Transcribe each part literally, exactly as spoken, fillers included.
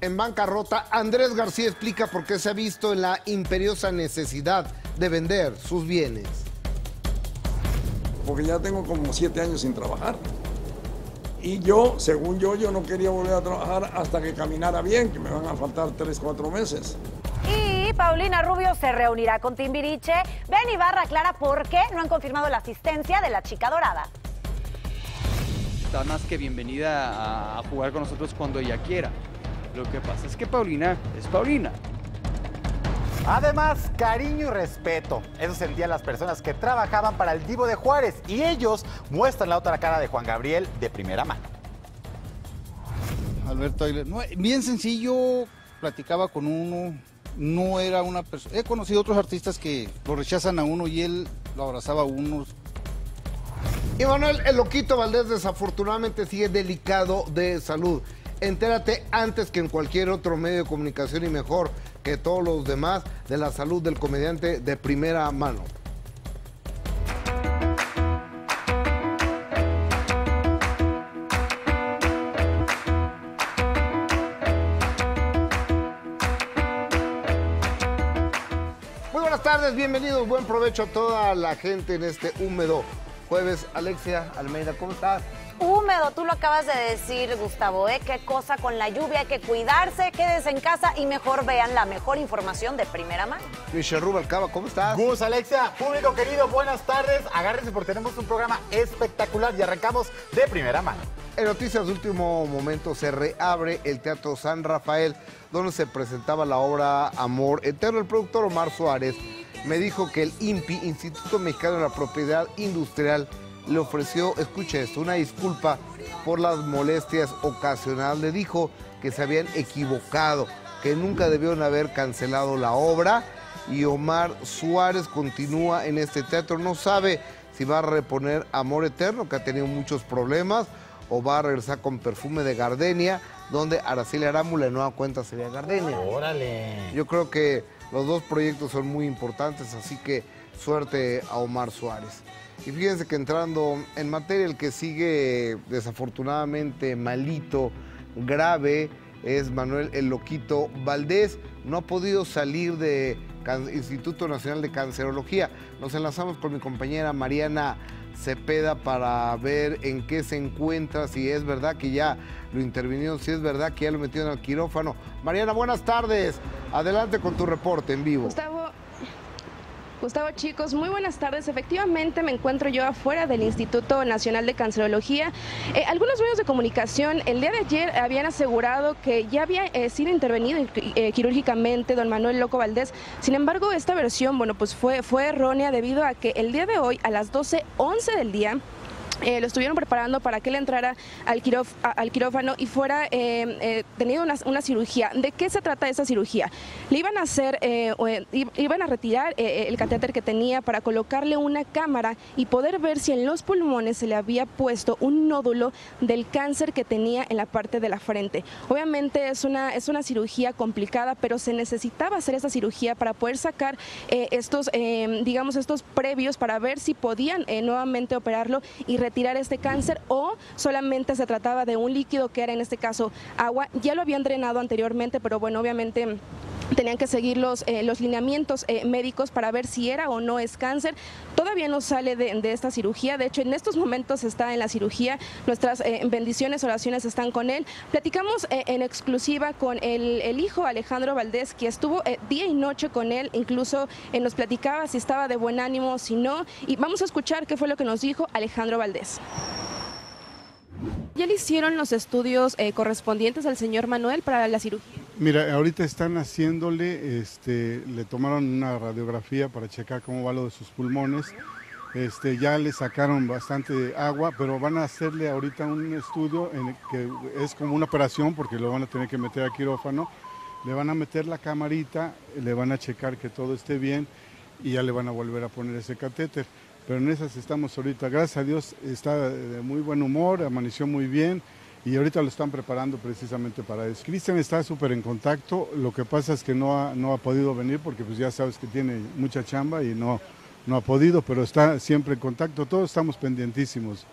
En bancarrota, Andrés García explica por qué se ha visto en la imperiosa necesidad de vender sus bienes. Porque ya tengo como siete años sin trabajar. Y yo, según yo, yo no quería volver a trabajar hasta que caminara bien, que me van a faltar tres, cuatro meses. Y Paulina Rubio se reunirá con Timbiriche. Ben Ibarra aclara por qué no han confirmado la asistencia de la chica dorada. Está más que bienvenida a jugar con nosotros cuando ella quiera. Lo que pasa es que Paulina es Paulina. Además, cariño y respeto. Eso sentían las personas que trabajaban para el Divo de Juárez. Y ellos muestran la otra cara de Juan Gabriel de primera mano. Alberto Aguilar, no, bien sencillo, platicaba con uno, no era una persona... He conocido otros artistas que lo rechazan a uno y él lo abrazaba a uno. Y Manuel, el Loquito Valdés desafortunadamente sigue delicado de salud. Entérate antes que en cualquier otro medio de comunicación y mejor que todos los demás de la salud del comediante de primera mano. Muy buenas tardes, bienvenidos, buen provecho a toda la gente en este húmedo jueves. Alexia Almeida, ¿cómo estás? Húmedo, tú lo acabas de decir, Gustavo, ¿eh? Qué cosa con la lluvia, hay que cuidarse, quédense en casa y mejor vean la mejor información de primera mano. Michelle Rubalcaba, ¿cómo estás? Gus, Alexia, público querido, buenas tardes. Agárrense porque tenemos un programa espectacular y arrancamos de primera mano. En noticias de último momento se reabre el Teatro San Rafael, donde se presentaba la obra Amor Eterno. El productor Omar Suárez me dijo que el I N P I, Instituto Mexicano de la Propiedad Industrial, le ofreció, escuche esto, una disculpa por las molestias ocasionadas. Le dijo que se habían equivocado, que nunca debieron haber cancelado la obra. Y Omar Suárez continúa en este teatro. No sabe si va a reponer Amor Eterno, que ha tenido muchos problemas, o va a regresar con Perfume de Gardenia, donde Araceli Arámbula en nueva cuenta sería Gardenia. ¡Órale! Yo creo que los dos proyectos son muy importantes, así que suerte a Omar Suárez. Y fíjense que entrando en materia, el que sigue desafortunadamente malito, grave, es Manuel el Loquito Valdés. No ha podido salir de Instituto Nacional de Cancerología. Nos enlazamos con mi compañera Mariana Cepeda para ver en qué se encuentra, si es verdad que ya lo intervinieron, si es verdad que ya lo metieron al quirófano. Mariana, buenas tardes. Adelante con tu reporte en vivo. Gustavo. Gustavo, chicos, muy buenas tardes. Efectivamente, me encuentro yo afuera del Instituto Nacional de Cancerología. Eh, algunos medios de comunicación el día de ayer habían asegurado que ya había eh, sido intervenido eh, quirúrgicamente don Manuel Loco Valdés. Sin embargo, esta versión, bueno, pues fue, fue errónea debido a que el día de hoy, a las doce once del día, Eh, lo estuvieron preparando para que él entrara al, quiróf a, al quirófano y fuera eh, eh, tenido una, una cirugía. ¿De qué se trata esa cirugía? Le iban a hacer, eh, eh, iban a retirar eh, el catéter que tenía para colocarle una cámara y poder ver si en los pulmones se le había puesto un nódulo del cáncer que tenía en la parte de la frente. Obviamente es una, es una cirugía complicada, pero se necesitaba hacer esa cirugía para poder sacar eh, estos, eh, digamos, estos previos para ver si podían eh, nuevamente operarlo y retirar este cáncer, o solamente se trataba de un líquido que era en este caso agua. Ya lo habían drenado anteriormente, pero bueno, obviamente tenían que seguir los, eh, los lineamientos eh, médicos para ver si era o no es cáncer. Todavía no sale de, de esta cirugía, de hecho en estos momentos está en la cirugía. Nuestras eh, bendiciones, oraciones están con él. Platicamos eh, en exclusiva con el, el hijo Alejandro Valdés, que estuvo eh, día y noche con él, incluso eh, nos platicaba si estaba de buen ánimo, si no, y vamos a escuchar qué fue lo que nos dijo Alejandro Valdés. ¿Ya le hicieron los estudios eh, correspondientes al señor Manuel para la cirugía? Mira, ahorita están haciéndole, este, le tomaron una radiografía para checar cómo va lo de sus pulmones. Este, ya le sacaron bastante agua, pero van a hacerle ahorita un estudio en el que es como una operación porque lo van a tener que meter al quirófano. Le van a meter la camarita, le van a checar que todo esté bien y ya le van a volver a poner ese catéter. Pero en esas estamos ahorita. Gracias a Dios está de muy buen humor, amaneció muy bien y ahorita lo están preparando precisamente para eso. Cristian está súper en contacto, lo que pasa es que no ha, no ha podido venir porque pues ya sabes que tiene mucha chamba y no, no ha podido, pero está siempre en contacto, todos estamos pendientísimos.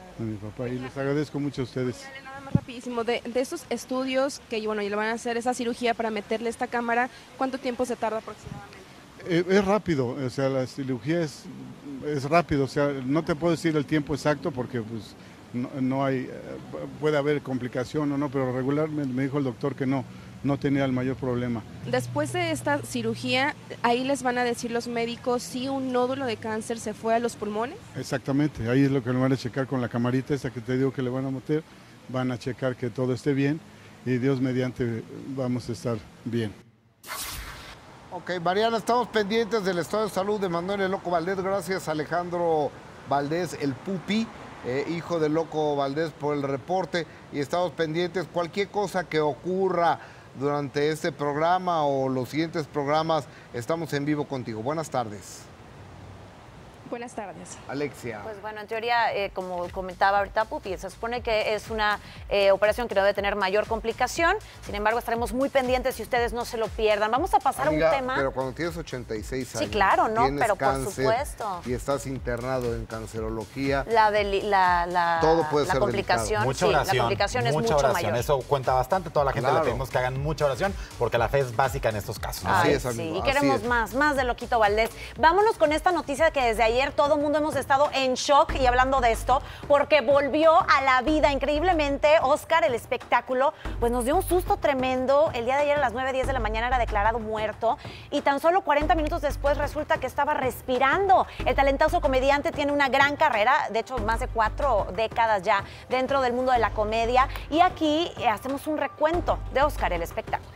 de mi papá. Y les agradezco mucho a ustedes. Dale, nada más rapidísimo, de, de estos estudios que bueno, y le van a hacer esa cirugía para meterle esta cámara, ¿cuánto tiempo se tarda aproximadamente? Eh, es rápido, o sea, la cirugía es, es rápido, o sea, no te puedo decir el tiempo exacto porque pues no, no hay, eh, puede haber complicación o no, pero regularmente me dijo el doctor que no, no tenía el mayor problema. Después de esta cirugía, ahí les van a decir los médicos si un nódulo de cáncer se fue a los pulmones. Exactamente, ahí es lo que le van a checar con la camarita esa que te digo que le van a meter, van a checar que todo esté bien y Dios mediante vamos a estar bien. Ok, Mariana, estamos pendientes del estado de salud de Manuel el Loco Valdés. Gracias, Alejandro Valdés, el Pupi, eh, hijo del Loco Valdés, por el reporte. Y estamos pendientes. Cualquier cosa que ocurra durante este programa o los siguientes programas, estamos en vivo contigo. Buenas tardes. Buenas tardes. Alexia. Pues bueno, en teoría, eh, como comentaba ahorita Pupi, se supone que es una eh, operación que no debe tener mayor complicación. Sin embargo, estaremos muy pendientes y ustedes no se lo pierdan. Vamos a pasar Amiga, a un tema. Pero cuando tienes ochenta y seis años. Sí, claro, ¿no? Tienes Pero cáncer, por supuesto. Y estás internado en cancerología. La, de, la, la, Todo puede la ser complicación, Mucha sí, oración, la complicación es mucha mucho oración. mayor. Eso cuenta bastante. Toda la gente Claro. le pedimos que hagan mucha oración porque la fe es básica en estos casos. ¿no? Así Ay, es, amigo, sí, y así queremos es. más, más de Loquito Valdés. Vámonos con esta noticia que desde ayer todo el mundo hemos estado en shock y hablando de esto, porque volvió a la vida increíblemente. Oscar, el espectáculo, pues nos dio un susto tremendo. El día de ayer a las nueve diez de la mañana era declarado muerto y tan solo cuarenta minutos después resulta que estaba respirando. El talentoso comediante tiene una gran carrera, de hecho más de cuatro décadas ya dentro del mundo de la comedia, y aquí eh, hacemos un recuento de Oscar, el espectáculo.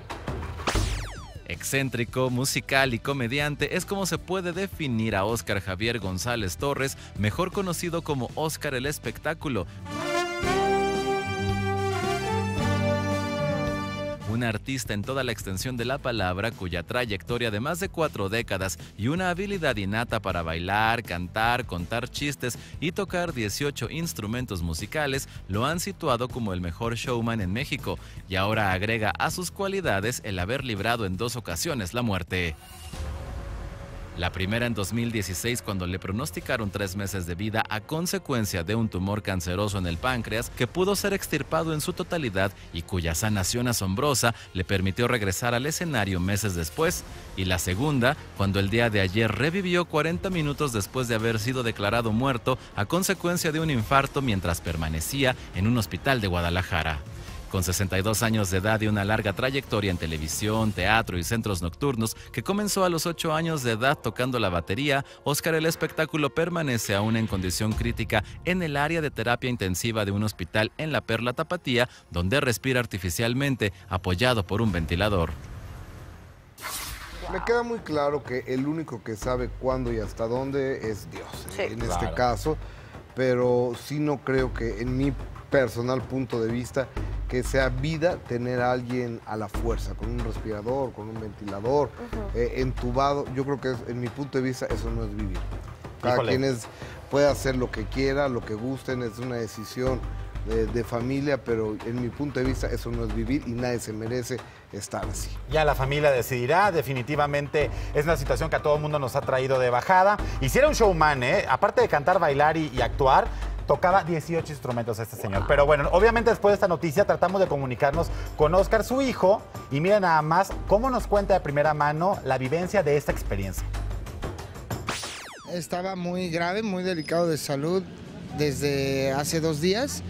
Excéntrico, musical y comediante es como se puede definir a Óscar Javier González Torres, mejor conocido como Óscar el Espectáculo. Un artista en toda la extensión de la palabra, cuya trayectoria de más de cuatro décadas y una habilidad innata para bailar, cantar, contar chistes y tocar dieciocho instrumentos musicales lo han situado como el mejor showman en México, y ahora agrega a sus cualidades el haber librado en dos ocasiones la muerte. La primera en dos mil dieciséis, cuando le pronosticaron tres meses de vida a consecuencia de un tumor canceroso en el páncreas que pudo ser extirpado en su totalidad y cuya sanación asombrosa le permitió regresar al escenario meses después. Y la segunda, cuando el día de ayer revivió cuarenta minutos después de haber sido declarado muerto a consecuencia de un infarto mientras permanecía en un hospital de Guadalajara. Con sesenta y dos años de edad y una larga trayectoria en televisión, teatro y centros nocturnos, que comenzó a los ocho años de edad tocando la batería, Óscar el Espectáculo permanece aún en condición crítica en el área de terapia intensiva de un hospital en La Perla Tapatía, donde respira artificialmente, apoyado por un ventilador. Me queda muy claro que el único que sabe cuándo y hasta dónde es Dios, Sí. en Claro. este caso, pero sí no creo que en mi personal punto de vista que sea vida tener a alguien a la fuerza, con un respirador, con un ventilador, uh-huh. eh, entubado. Yo creo que es, en mi punto de vista eso no es vivir. Cada Híjole. quien es, puede hacer lo que quiera, lo que gusten, es una decisión de, de familia, pero en mi punto de vista eso no es vivir y nadie se merece estar así. Ya la familia decidirá, definitivamente es una situación que a todo el mundo nos ha traído de bajada. Y si era un showman, ¿eh? Aparte de cantar, bailar y, y actuar, tocaba dieciocho instrumentos este señor. Wow. Pero bueno, obviamente después de esta noticia tratamos de comunicarnos con Óscar, su hijo, y miren nada más cómo nos cuenta de primera mano la vivencia de esta experiencia. Estaba muy grave, muy delicado de salud desde hace dos días.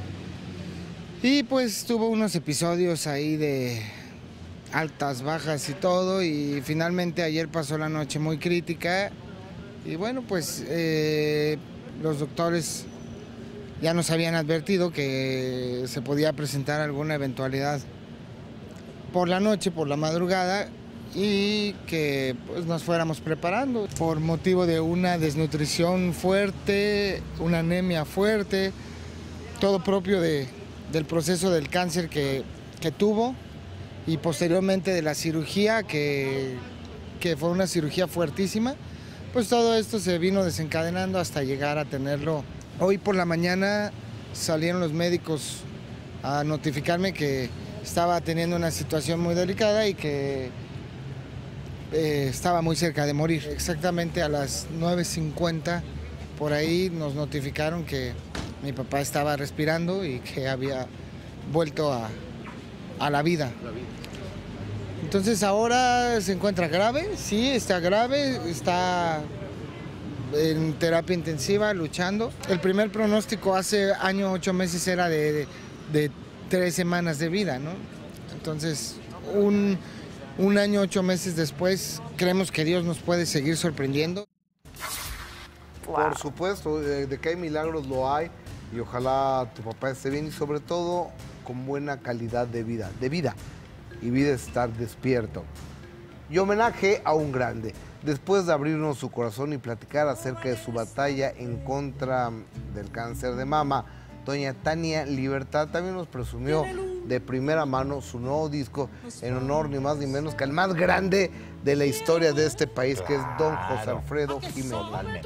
Y pues tuvo unos episodios ahí de altas, bajas y todo. Y finalmente ayer pasó la noche muy crítica. Y bueno, pues eh, los doctores ya nos habían advertido que se podía presentar alguna eventualidad por la noche, por la madrugada, y que pues, nos fuéramos preparando por motivo de una desnutrición fuerte, una anemia fuerte, todo propio de, del proceso del cáncer que, que tuvo y posteriormente de la cirugía, que, que fue una cirugía fuertísima. Pues todo esto se vino desencadenando hasta llegar a tenerlo. Hoy por la mañana salieron los médicos a notificarme que estaba teniendo una situación muy delicada y que eh, estaba muy cerca de morir. Exactamente a las nueve cincuenta por ahí nos notificaron que mi papá estaba respirando y que había vuelto a, a la vida. Entonces ahora se encuentra grave, sí, está grave, está en terapia intensiva, luchando. El primer pronóstico hace año, ocho meses era de, de, de tres semanas de vida, ¿no? Entonces, un, un año, ocho meses después, creemos que Dios nos puede seguir sorprendiendo. Wow. Por supuesto, de, de que hay milagros lo hay, y ojalá tu papá esté bien y sobre todo con buena calidad de vida, de vida, y vida es estar despierto. Y homenaje a un grande. Después de abrirnos su corazón y platicar acerca de su batalla en contra del cáncer de mama, doña Tania Libertad también nos presumió de primera mano su nuevo disco en honor ni más ni menos que al más grande de la historia de este país, claro, que es don José Alfredo Jiménez.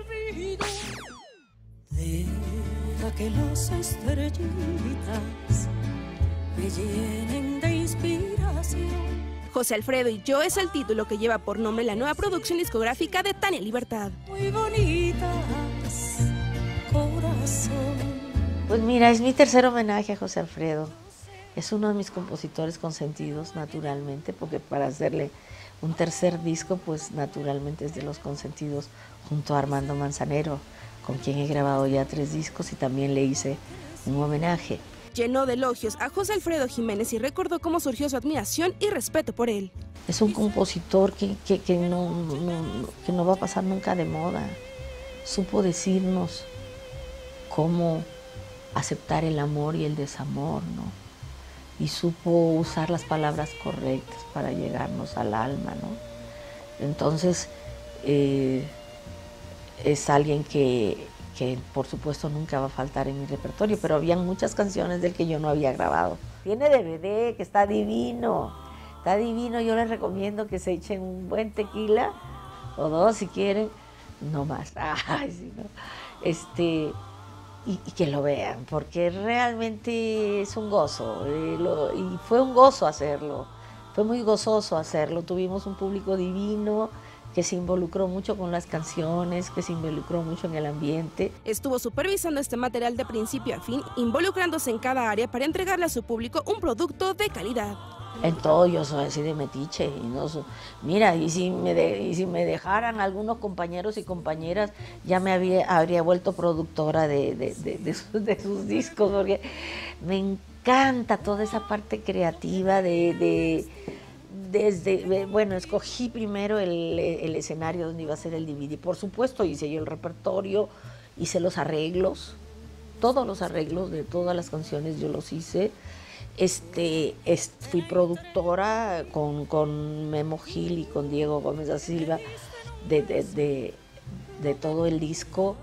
Deja que las estrellitas me llenen de inspiración. José Alfredo y yo es el título que lleva por nombre la nueva producción discográfica de Tania Libertad. Muy bonitas, corazón. Pues mira, es mi tercer homenaje a José Alfredo. Es uno de mis compositores consentidos, naturalmente, porque para hacerle un tercer disco, pues naturalmente es de los consentidos, junto a Armando Manzanero, con quien he grabado ya tres discos y también le hice un homenaje. Llenó de elogios a José Alfredo Jiménez y recordó cómo surgió su admiración y respeto por él. Es un compositor que, que, que, no, no, que no va a pasar nunca de moda. Supo decirnos cómo aceptar el amor y el desamor, ¿no? Y supo usar las palabras correctas para llegarnos al alma, ¿no? Entonces, eh, es alguien que... que por supuesto nunca va a faltar en mi repertorio, pero habían muchas canciones del que yo no había grabado. Tiene D V D, que está divino, está divino, yo les recomiendo que se echen un buen tequila, o dos si quieren, no más, ay, sí, no. este, y, y que lo vean, porque realmente es un gozo, eh, lo, y fue un gozo hacerlo, fue muy gozoso hacerlo, tuvimos un público divino, que se involucró mucho con las canciones, que se involucró mucho en el ambiente. Estuvo supervisando este material de principio a fin, involucrándose en cada área para entregarle a su público un producto de calidad. En todo yo soy así de metiche. Y no soy, mira, y si, me de, y si me dejaran algunos compañeros y compañeras, ya me había, habría vuelto productora de, de, de, de, sus, de sus discos, porque me encanta toda esa parte creativa de... de Desde, bueno, escogí primero el, el escenario donde iba a ser el D V D. Por supuesto, hice yo el repertorio, hice los arreglos, todos los arreglos de todas las canciones yo los hice. Este, es, fui productora con, con Memo Gil y con Diego Gómez da Silva de, de, de, de todo el disco.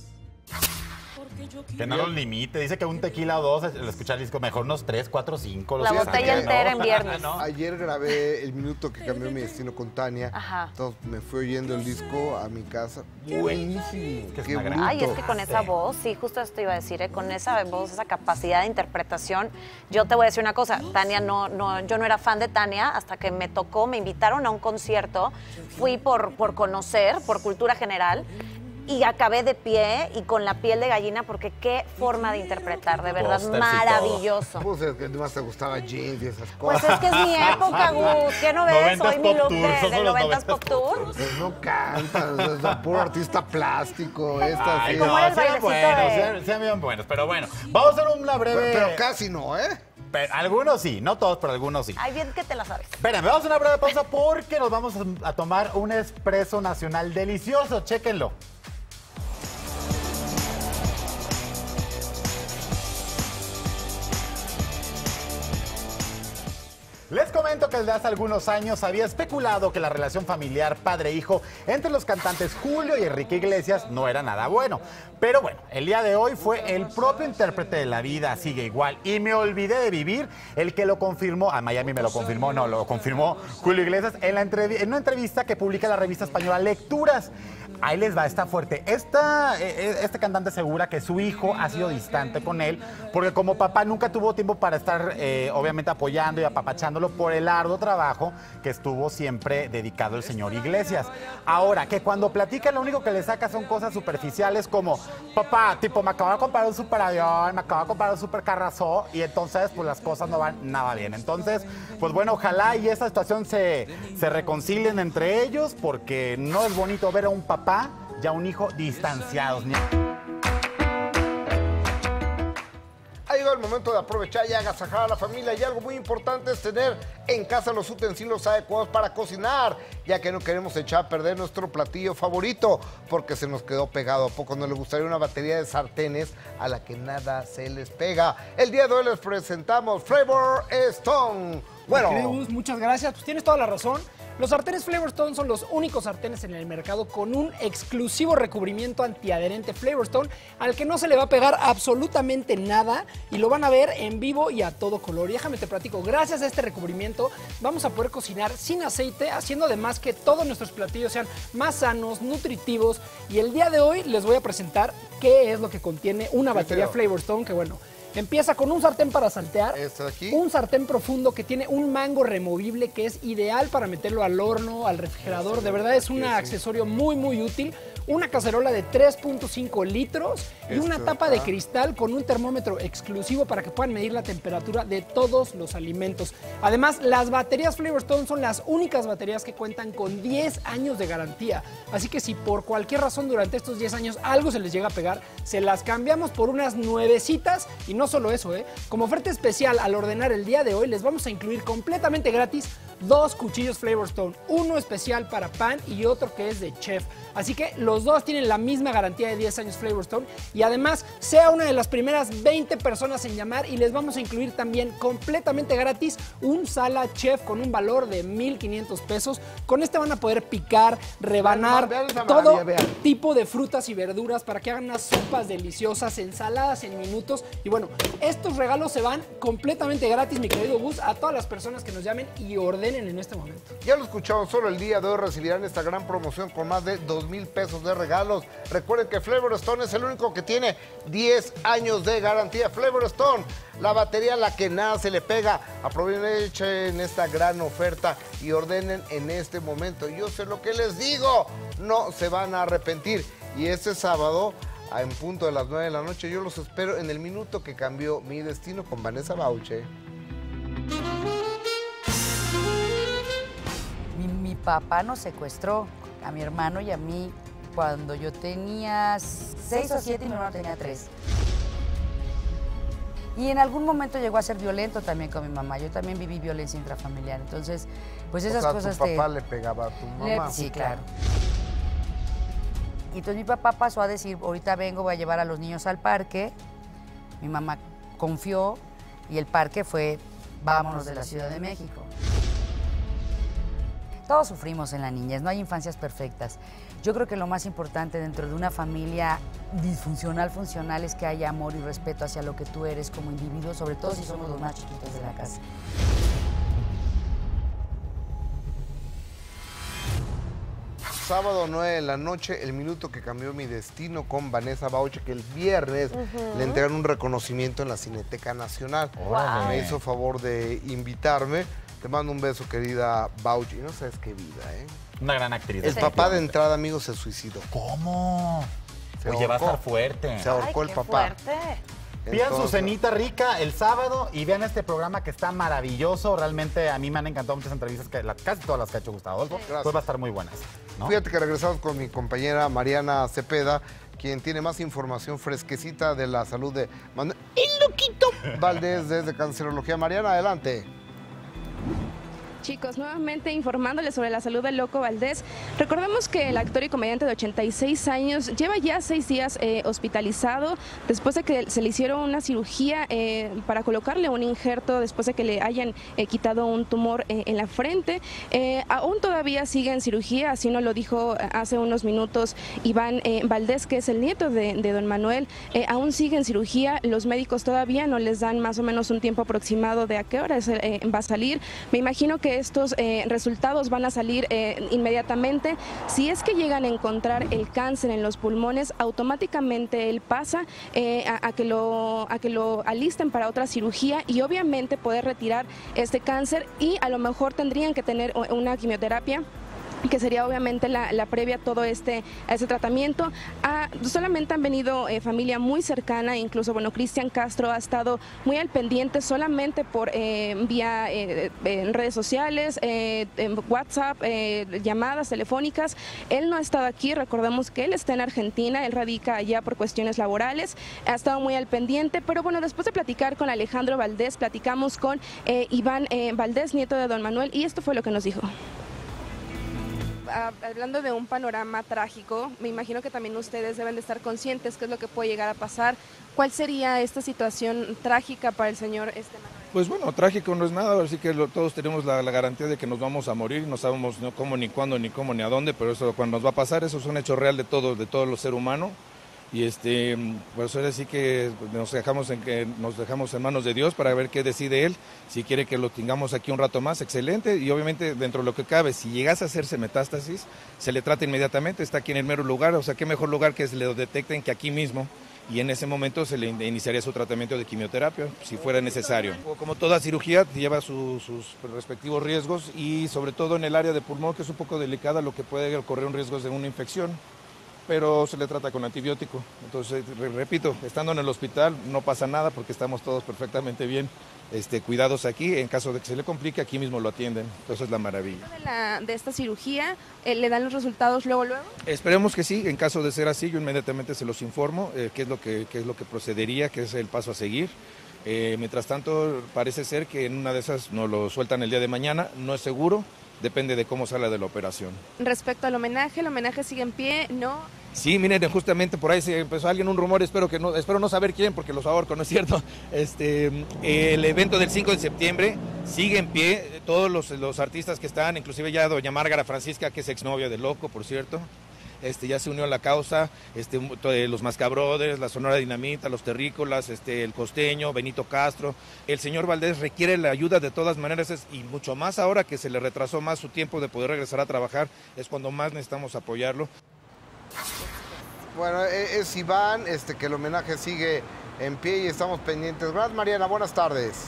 Que no los limite, dice que un tequila o dos, al escuchar el disco, mejor unos tres, cuatro, cinco. La botella entera en viernes. ¿No? Ayer grabé el minuto que cambió mi destino con Tania. Ajá. Entonces me fui oyendo el disco a mi casa. Buenísimo. Qué, Qué bonito. Ay, es que con esa voz, sí, justo esto iba a decir, ¿eh? Con esa voz, esa capacidad de interpretación. Yo te voy a decir una cosa, Tania, no, no, yo no era fan de Tania hasta que me tocó, me invitaron a un concierto. Fui por, por conocer, por cultura general. Y acabé de pie y con la piel de gallina porque qué forma de interpretar, de verdad, Posters maravilloso. Pues es que más te gustaba jeans y esas cosas. Pues es que es mi época, Gus. ¿Qué no ves? Soy mi look de, del noventas Pop Tour. Pues no cantas, es un puro artista plástico. Esta, Ay, sí. no, ¿Cómo era el sean bailecito buenos, de...? sean, sean bien buenos, pero bueno. Vamos a hacer una breve... Pero, pero casi no, ¿eh? Pero algunos sí, no todos, pero algunos sí. Ay, bien que te la sabes. Espérame, vamos a una breve pausa porque nos vamos a, a tomar un espresso nacional delicioso. Chéquenlo. Les comento que desde hace algunos años había especulado que la relación familiar padre-hijo entre los cantantes Julio y Enrique Iglesias no era nada bueno. Pero bueno, el día de hoy fue el propio intérprete de La Vida Sigue Igual y Me Olvidé de Vivir el que lo confirmó. A Miami me lo confirmó, no, lo confirmó Julio Iglesias en, la en una entrevista que publica la revista española Lecturas. Ahí les va, está fuerte. Esta, eh, este cantante asegura que su hijo ha sido distante con él, porque como papá nunca tuvo tiempo para estar, eh, obviamente, apoyando y apapachándolo por el arduo trabajo que estuvo siempre dedicado el señor Iglesias. Ahora, que cuando platica lo único que le saca son cosas superficiales como, papá, tipo, me acabo de comprar un super avión, me acabo de comprar un super carrazo, y entonces, pues las cosas no van nada bien. Entonces, pues bueno, ojalá y esta situación se, se reconcilien entre ellos, porque no es bonito ver a un papá y a un hijo distanciados. Ha llegado el momento de aprovechar y agasajar a la familia, y algo muy importante es tener en casa los utensilios adecuados para cocinar, ya que no queremos echar a perder nuestro platillo favorito porque se nos quedó pegado. ¿A poco no le gustaría una batería de sartenes a la que nada se les pega? El día de hoy les presentamos Flavor Stone. Bueno, Gus, muchas gracias, pues tienes toda la razón. Los sartenes Flavor Stone son los únicos sartenes en el mercado con un exclusivo recubrimiento antiadherente Flavor Stone al que no se le va a pegar absolutamente nada, y lo van a ver en vivo y a todo color. Y déjame te platico, gracias a este recubrimiento vamos a poder cocinar sin aceite, haciendo además que todos nuestros platillos sean más sanos, nutritivos. Y el día de hoy les voy a presentar qué es lo que contiene una batería Flavor Stone, que bueno, empieza con un sartén para saltear, ¿este de aquí? Un sartén profundo que tiene un mango removible que es ideal para meterlo al horno, al refrigerador. De verdad es un accesorio muy, muy útil. Una cacerola de tres punto cinco litros y una tapa de cristal con un termómetro exclusivo para que puedan medir la temperatura de todos los alimentos. Además, las baterías Flavor Stone son las únicas baterías que cuentan con diez años de garantía. Así que si por cualquier razón durante estos diez años algo se les llega a pegar, se las cambiamos por unas nuevecitas. Y no solo eso, ¿eh? Como oferta especial al ordenar el día de hoy, les vamos a incluir completamente gratis dos cuchillos Flavor Stone, uno especial para pan y otro que es de chef. Así que los dos tienen la misma garantía de diez años Flavor Stone, y además sea una de las primeras veinte personas en llamar y les vamos a incluir también completamente gratis un sala chef con un valor de mil quinientos pesos. Con este van a poder picar, rebanar vean, vean todo maravilla, vean. tipo de frutas y verduras para que hagan unas sopas deliciosas, ensaladas en minutos. Y bueno, estos regalos se van completamente gratis, mi querido Gus, a todas las personas que nos llamen y ordenen en este momento. Ya lo escucharon, solo el día de hoy recibirán esta gran promoción con más de dos mil pesos de regalos. Recuerden que Flavor Stone es el único que tiene diez años de garantía. Flavor Stone, la batería a la que nada se le pega. Aprovechen esta gran oferta y ordenen en este momento. Yo sé lo que les digo, no se van a arrepentir. Y este sábado, en punto de las nueve de la noche, yo los espero en El Minuto que Cambió Mi Destino con Vanessa Bauche. Mi, mi papá nos secuestró a mi hermano y a mí cuando yo tenía seis o siete y mi hermano tenía tres. Y en algún momento llegó a ser violento también con mi mamá. Yo también viví violencia intrafamiliar. Entonces, pues esas o sea, cosas... ¿tu papá te... le pegaba a tu Le... mamá? Sí, claro. Y entonces mi papá pasó a decir, ahorita vengo, voy a llevar a los niños al parque. Mi mamá confió y el parque fue, vámonos de la Ciudad de México. Todos sufrimos en la niñez, no hay infancias perfectas. Yo creo que lo más importante dentro de una familia disfuncional, funcional, es que haya amor y respeto hacia lo que tú eres como individuo, sobre todo si somos los más chiquitos de la casa. Sábado nueve de la noche, El Minuto que Cambió Mi Destino con Vanessa Bauche, que el viernes uh-huh. le entregan un reconocimiento en la Cineteca Nacional. Wow. Me hizo favor de invitarme. Te mando un beso, querida Bauche. Y no sabes qué vida, ¿eh? Una gran actriz. El papá de entrada, amigo, se suicidó. ¿Cómo? Se Oye, ahorcó. va a estar fuerte. Se ahorcó Ay, el qué papá. Fuerte. Pidan Entonces, su cenita rica el sábado y vean este programa que está maravilloso. Realmente a mí me han encantado muchas entrevistas, que la, casi todas las que ha hecho Gustavo Adolfo. Gracias. Pues va a estar muy buenas, ¿no? Fíjate que regresamos con mi compañera Mariana Cepeda, quien tiene más información fresquecita de la salud de Manuel el Loquito Valdés desde Cancerología. Mariana, adelante. Chicos, nuevamente informándoles sobre la salud del Loco Valdés. Recordemos que el actor y comediante de ochenta y seis años lleva ya seis días eh, hospitalizado después de que se le hicieron una cirugía eh, para colocarle un injerto después de que le hayan eh, quitado un tumor eh, en la frente. Eh, aún todavía sigue en cirugía, así nos lo dijo hace unos minutos Iván eh, Valdés, que es el nieto de, de don Manuel. Eh, aún sigue en cirugía, los médicos todavía no les dan más o menos un tiempo aproximado de a qué hora eh, va a salir. Me imagino que que estos eh, resultados van a salir eh, inmediatamente. Si es que llegan a encontrar el cáncer en los pulmones, automáticamente él pasa eh, a, a, que lo, a que lo alisten para otra cirugía y obviamente poder retirar este cáncer, y a lo mejor tendrían que tener una quimioterapia, que sería obviamente la, la previa a todo este, a este tratamiento. Ah, solamente han venido eh, familia muy cercana, incluso, bueno, Cristian Castro ha estado muy al pendiente solamente por eh, vía eh, en redes sociales, eh, en WhatsApp, eh, llamadas telefónicas. Él no ha estado aquí, recordemos que él está en Argentina, él radica allá por cuestiones laborales, ha estado muy al pendiente, pero bueno, después de platicar con Alejandro Valdés, platicamos con eh, Iván eh, Valdés, nieto de don Manuel, y esto fue lo que nos dijo. Hablando de un panorama trágico, me imagino que también ustedes deben de estar conscientes qué es lo que puede llegar a pasar. ¿Cuál sería esta situación trágica para el señor este Manuel? Pues bueno, trágico no es nada, así que lo, todos tenemos la, la garantía de que nos vamos a morir, no sabemos no cómo, ni cuándo, ni cómo, ni a dónde, pero eso cuando nos va a pasar, eso es un hecho real de todo, de todo lo ser humano. Y este, pues ahora sí que nos dejamos en que nos dejamos en manos de Dios para ver qué decide Él. Si quiere que lo tengamos aquí un rato más, excelente. Y obviamente dentro de lo que cabe, si llegase a hacerse metástasis, se le trata inmediatamente, está aquí en el mero lugar. O sea, qué mejor lugar que se le detecten que aquí mismo. Y en ese momento se le iniciaría su tratamiento de quimioterapia, si fuera necesario. Como toda cirugía, lleva su, sus respectivos riesgos y sobre todo en el área de pulmón, que es un poco delicada, lo que puede ocurrir un riesgo de una infección, pero se le trata con antibiótico. Entonces, repito, estando en el hospital no pasa nada porque estamos todos perfectamente bien este, cuidados aquí. En caso de que se le complique, aquí mismo lo atienden. Entonces es la maravilla. De, la, de esta cirugía, eh, ¿le dan los resultados luego, luego? Esperemos que sí. En caso de ser así, yo inmediatamente se los informo eh, qué es lo que, qué es lo que procedería, qué es el paso a seguir. Eh, mientras tanto, parece ser que en una de esas nos lo sueltan el día de mañana. No es seguro. Depende de cómo salga de la operación. Respecto al homenaje, ¿el homenaje sigue en pie? ¿No? Sí, miren, justamente por ahí se empezó alguien un rumor, espero que no, espero no saber quién porque los ahorco, ¿no es cierto? Este, el evento del cinco de septiembre sigue en pie, todos los, los artistas que están, inclusive ya doña Márgara Francisca, que es exnovia de Loco, por cierto. Este, ya se unió a la causa, este, los Mascabrothers, la Sonora Dinamita, los Terrícolas, este, el Costeño, Benito Castro. El señor Valdés requiere la ayuda de todas maneras es, y mucho más ahora que se le retrasó más su tiempo de poder regresar a trabajar, es cuando más necesitamos apoyarlo. Bueno, es Iván, este, que el homenaje sigue en pie y estamos pendientes. Gracias, Mariana, buenas tardes.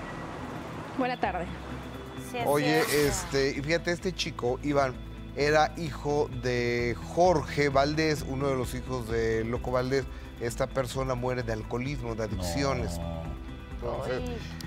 Buenas tardes. Sí, Oye, cierto. este, y fíjate, este chico, Iván, era hijo de Jorge Valdés, uno de los hijos de Loco Valdés. Esta persona muere de alcoholismo, de adicciones. No. Entonces,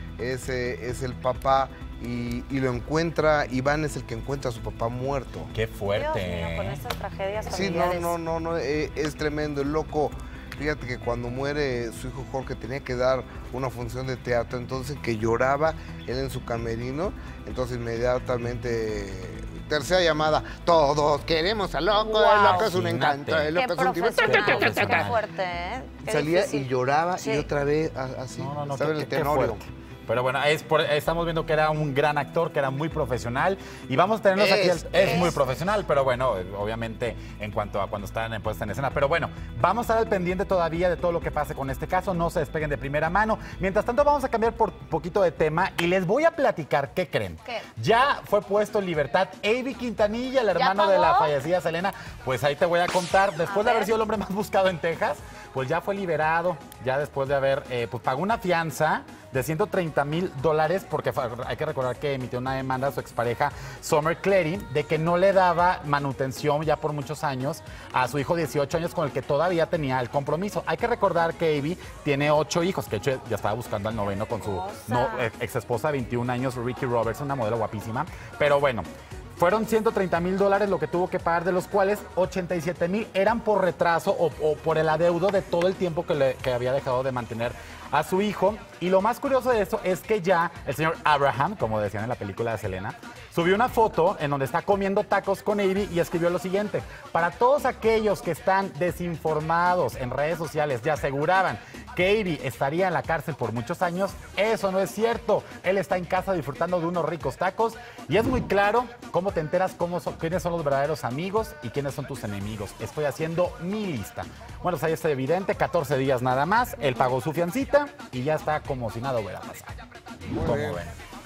ese es el papá y, y lo encuentra, Iván es el que encuentra a su papá muerto. Qué fuerte. Dios mío, con estas tragedias Sí, familiares. no, no, no, no, eh, es tremendo. El Loco, fíjate que cuando muere su hijo Jorge tenía que dar una función de teatro, entonces que lloraba él en su camerino, entonces inmediatamente... Tercera llamada, todos queremos a Loco, Wow. el Loco es un encanto, el Qué Loco es un tipo... profesional, qué fuerte, ¿eh? Qué Salía difícil. y lloraba Sí. y otra vez a- así, No, no, no, estaba qué- en el qué tenorio. fuerte. Pero bueno, es por- estamos viendo que era un gran actor, que era muy profesional. Y vamos a tenernos aquí. Es, el- es es. muy profesional, pero bueno, obviamente en cuanto a cuando están en puesta en escena. Pero bueno, vamos a estar al pendiente todavía de todo lo que pase con este caso. No se despeguen de primera mano. Mientras tanto, vamos a cambiar por poquito de tema y les voy a platicar. ¿Qué creen? ¿Qué? Ya fue puesto en libertad Avi Quintanilla, el ¿Ya hermano de la pagó? fallecida Selena. Pues ahí te voy a contar. Después A de haber ver. sido el hombre más buscado en Texas, pues ya fue liberado. Ya después de haber, eh, pues pagó una fianza de ciento treinta mil dólares, porque fa- hay que recordar que emitió una demanda a su expareja Summer Clary de que no le daba manutención ya por muchos años a su hijo de dieciocho años con el que todavía tenía el compromiso. Hay que recordar que Avi tiene ocho hijos, que de hecho ya estaba buscando al noveno con su no, ex esposa de veintiún años, Ricky Roberts, una modelo guapísima. Pero bueno, fueron ciento treinta mil dólares lo que tuvo que pagar, de los cuales ochenta y siete mil eran por retraso o, o por el adeudo de todo el tiempo que, le, que había dejado de mantener a su hijo. Y lo más curioso de esto es que ya el señor Abraham, como decían en la película de Selena, subió una foto en donde está comiendo tacos con Avi y escribió lo siguiente: para todos aquellos que están desinformados en redes sociales y aseguraban que Avi estaría en la cárcel por muchos años, eso no es cierto. Él está en casa disfrutando de unos ricos tacos y es muy claro cómo te enteras cómo son, quiénes son los verdaderos amigos y quiénes son tus enemigos. Estoy haciendo mi lista. Bueno, pues ahí está evidente, catorce días nada más, él pagó su fiancita y ya está como si nada hubiera pasado. Muy ¿Cómo bien. ven?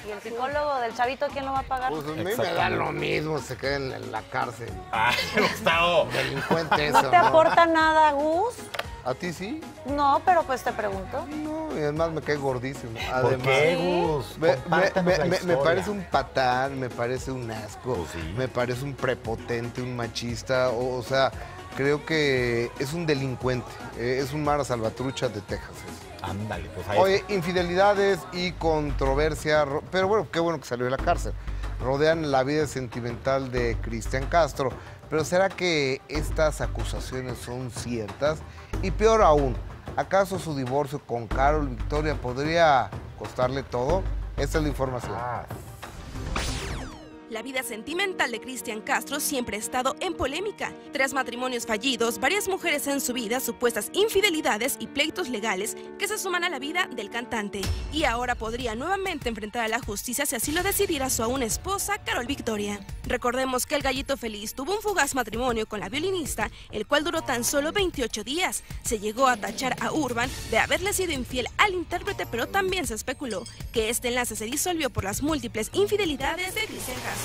¿Y el psicólogo del chavito quién lo va a pagar? Pues a mí me da lo mismo, se queda en la, en la cárcel. Ay, Gustavo. Delincuente ¿No eso, te aporta nada, Gus? ¿A ti sí? No, pero pues te pregunto. No, y además me cae gordísimo. ¿Por Además, qué, Gus? Me, me- Compártanos me- la me- me historia. parece un patán, me parece un asco, Pues sí. me parece un prepotente, un machista, o, o sea, creo que es un delincuente, eh, es un Mara Salvatrucha de Texas. eso. Ándale, pues ahí. Oye, infidelidades y controversia, ro- pero bueno, qué bueno que salió de la cárcel. Rodean la vida sentimental de Cristian Castro, pero ¿será que estas acusaciones son ciertas? Y peor aún, ¿acaso su divorcio con Carol Victoria podría costarle todo? Esta es la información. Ah, La vida sentimental de Cristian Castro siempre ha estado en polémica. Tras matrimonios fallidos, varias mujeres en su vida, supuestas infidelidades y pleitos legales que se suman a la vida del cantante. Y ahora podría nuevamente enfrentar a la justicia si así lo decidiera su aún esposa, Carol Victoria. Recordemos que el Gallito Feliz tuvo un fugaz matrimonio con la violinista, el cual duró tan solo veintiocho días. Se llegó a tachar a Urban de haberle sido infiel al intérprete, pero también se especuló que este enlace se disolvió por las múltiples infidelidades de Cristian Castro.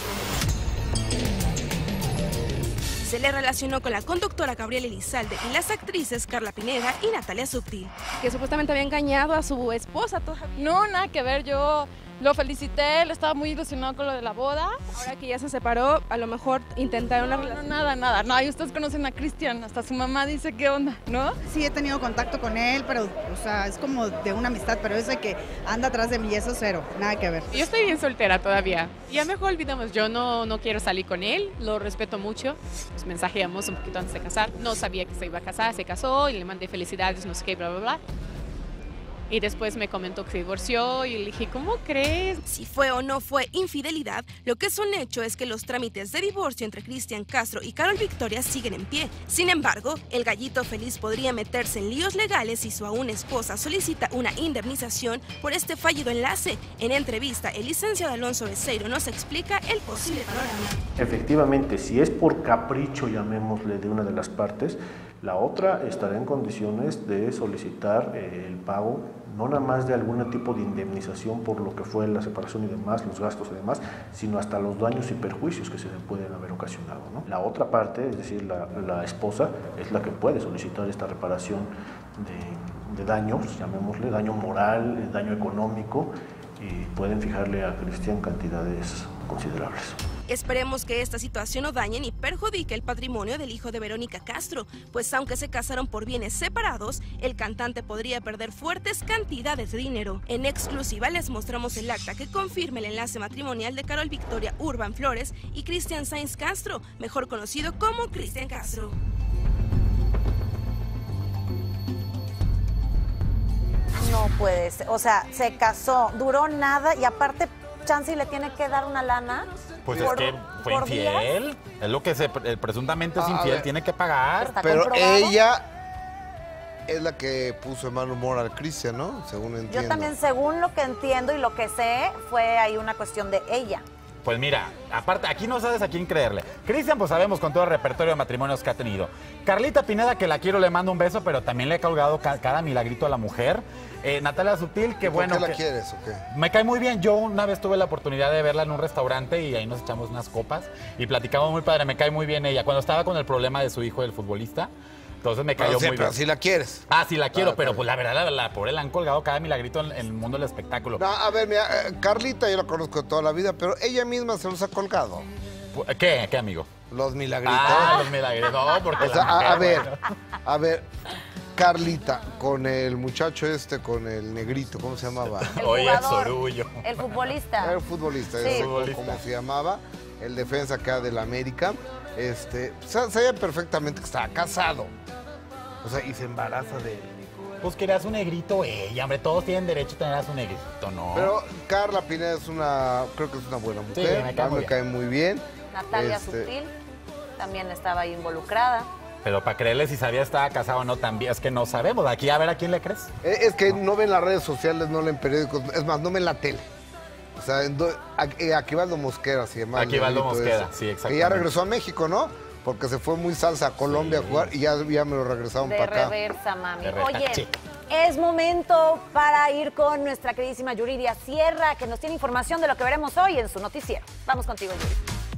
Se le relacionó con la conductora Gabriela Elizalde y las actrices Carla Pineda y Natalia Subtil. Que supuestamente había engañado a su esposa. Toda... No, nada que ver, yo lo felicité, él estaba muy ilusionado con lo de la boda. Ahora que ya se separó, a lo mejor intentaron una No, relación. no, nada, nada, no, y ustedes conocen a Cristian, hasta su mamá dice qué onda, ¿no? Sí, he tenido contacto con él, pero, o sea, es como de una amistad, pero eso de que anda atrás de mí, eso cero, nada que ver. Yo estoy bien soltera todavía. Ya mejor olvidamos, yo no, no quiero salir con él, lo respeto mucho. Nos mensajeamos un poquito antes de casar. No sabía que se iba a casar, se casó y le mandé felicidades, no sé qué, bla, bla, bla. Y después me comentó que se divorció y le dije, ¿cómo crees? Si fue o no fue infidelidad, lo que es un hecho es que los trámites de divorcio entre Cristian Castro y Carol Victoria siguen en pie. Sin embargo, el Gallito Feliz podría meterse en líos legales si su aún esposa solicita una indemnización por este fallido enlace. En entrevista, el licenciado Alonso Beceiro nos explica el posible panorama. Efectivamente, si es por capricho, llamémosle, de una de las partes, la otra estará en condiciones de solicitar eh, el pago no nada más de algún tipo de indemnización por lo que fue la separación y demás, los gastos y demás, sino hasta los daños y perjuicios que se le pueden haber ocasionado, ¿no? La otra parte, es decir, la, la esposa, es la que puede solicitar esta reparación de, de daños, llamémosle, daño moral, daño económico, y pueden fijarle a Cristian cantidades considerables. Esperemos que esta situación no dañe ni perjudique el patrimonio del hijo de Verónica Castro, pues aunque se casaron por bienes separados, el cantante podría perder fuertes cantidades de dinero. En exclusiva les mostramos el acta que confirma el enlace matrimonial de Carol Victoria Urban Flores y Cristian Sainz Castro, mejor conocido como Cristian Castro. No puede ser. O sea, se casó, duró nada y aparte Chansey le tiene que dar una lana. Pues por- es que fue por días. infiel. Es lo que se, eh, presuntamente es A infiel, ver. tiene que pagar. Pero ella es la que puso en mal humor al Cristian, ¿no? Según entiendo. Yo también, según lo que entiendo y lo que sé, fue ahí una cuestión de ella. Pues mira, aparte, aquí no sabes a quién creerle. Cristian, pues sabemos con todo el repertorio de matrimonios que ha tenido. Carlita Pineda, que la quiero, le mando un beso, pero también le he colgado ca- cada milagrito a la mujer. Eh, Natalia Subtil, que ¿Por bueno. qué la que- quieres o qué? Me cae muy bien. Yo una vez tuve la oportunidad de verla en un restaurante y ahí nos echamos unas copas y platicamos muy padre. Me cae muy bien ella. Cuando estaba con el problema de su hijo, el futbolista, entonces me cayó Pero sí, muy pero bien. sí la quieres. Ah, sí la quiero, Ah, pero está pues la verdad, la, la pobre la han colgado cada milagrito en, en el mundo del espectáculo. No, a ver, mira, eh, Carlita yo la conozco de toda la vida, pero ella misma se los ha colgado. ¿Qué? ¿Qué, amigo? Los milagritos. Ah, los milagritos. No, porque O sea, la a, a mujer, ver, bueno. a ver, Carlita, con el muchacho este, con el negrito, ¿cómo se llamaba? El Oye, jugador, Sorullo. El futbolista. Era el futbolista, Sí. ese, Futbolista. ¿cómo se llamaba? El defensa acá del América. Este, sa- sabía perfectamente que estaba casado. O sea, y se embaraza de él. Pues querías un negrito ella, hombre. Todos tienen derecho a tener a su negrito, ¿no? Pero Carla Pineda es una, creo que es una buena mujer. Sí, me cae a mí muy me bien. cae muy bien. Natalia Este, Subtil también estaba ahí involucrada. Pero para creerle si sabía estaba casado o no también, es que no sabemos. Aquí a ver a quién le crees. Eh, Es que no ven las redes sociales, no leen periódicos, es más, no ven la tele. O sea, en do- a- eh, Aquivaldo Mosquera se llama. el Aquivaldo negrito Mosquera, ese, sí, Que exactamente. ya regresó a México, ¿no? Porque se fue muy salsa a Colombia a jugar y ya, ya me lo regresaron De para acá. reversa, mami. De Oye, retache. Es momento para ir con nuestra queridísima Yuridia Sierra, que nos tiene información de lo que veremos hoy en su noticiero. Vamos contigo, Yuri.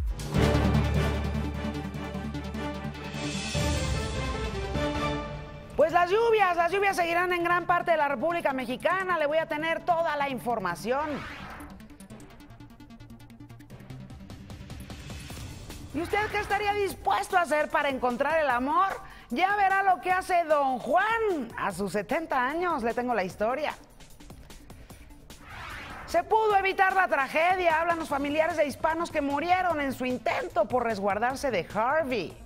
Pues las lluvias, las lluvias seguirán en gran parte de la República Mexicana. Le voy a tener toda la información. ¿Y usted qué estaría dispuesto a hacer para encontrar el amor? Ya verá lo que hace don Juan. A sus setenta años le tengo la historia. Se pudo evitar la tragedia, hablan los familiares de hispanos que murieron en su intento por resguardarse de Harvey.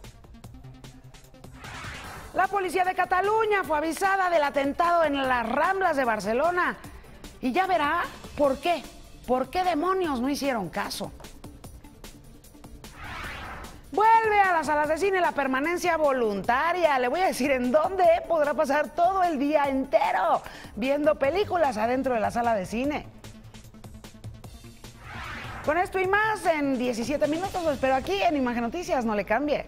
La policía de Cataluña fue avisada del atentado en las Ramblas de Barcelona. Y ya verá por qué. ¿Por qué demonios no hicieron caso? Vuelve a las salas de cine la permanencia voluntaria. Le voy a decir en dónde podrá pasar todo el día entero viendo películas adentro de la sala de cine. Con esto y más en diecisiete minutos lo espero aquí en Imagen Noticias. No le cambie.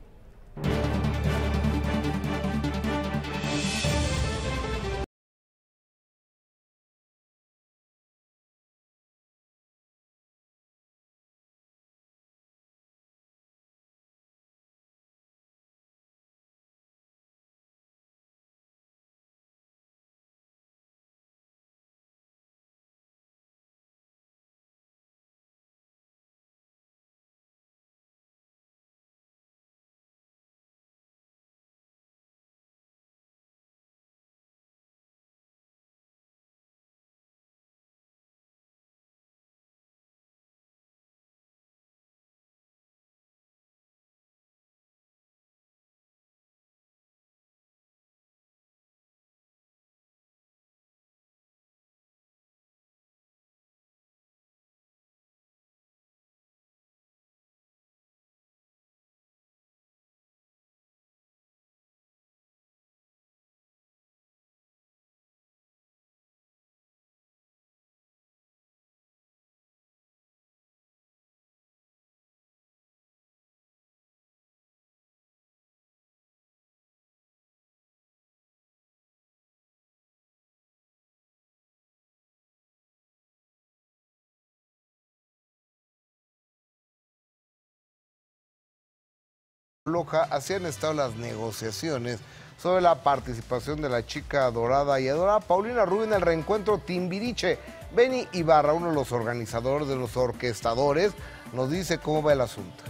Loja, así han estado las negociaciones sobre la participación de la chica dorada y adorada Paulina Rubio en el reencuentro Timbiriche. Benny Ibarra, uno de los organizadores, de los orquestadores, nos dice cómo va el asunto.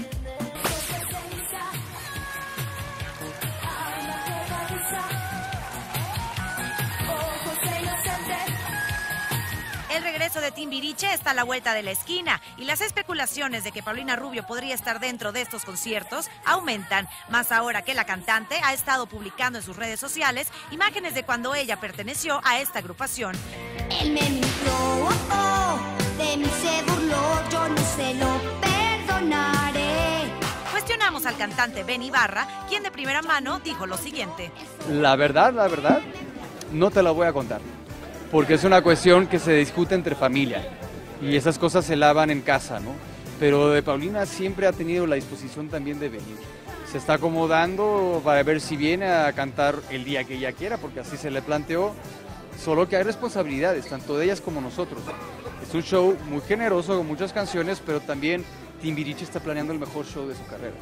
El regreso de Timbiriche está a la vuelta de la esquina y las especulaciones de que Paulina Rubio podría estar dentro de estos conciertos aumentan, más ahora que la cantante ha estado publicando en sus redes sociales imágenes de cuando ella perteneció a esta agrupación. Él me mintió, oh, oh, de mí se burló, yo no se lo perdonaré. Cuestionamos al cantante Benny Ibarra, quien de primera mano dijo lo siguiente. La verdad, la verdad, no te la voy a contar. Porque es una cuestión que se discute entre familia y esas cosas se lavan en casa, ¿no? Pero de Paulina siempre ha tenido la disposición también de venir. Se está acomodando para ver si viene a cantar el día que ella quiera, porque así se le planteó, solo que hay responsabilidades, tanto de ellas como nosotros. Es un show muy generoso, con muchas canciones, pero también Timbiriche está planeando el mejor show de su carrera.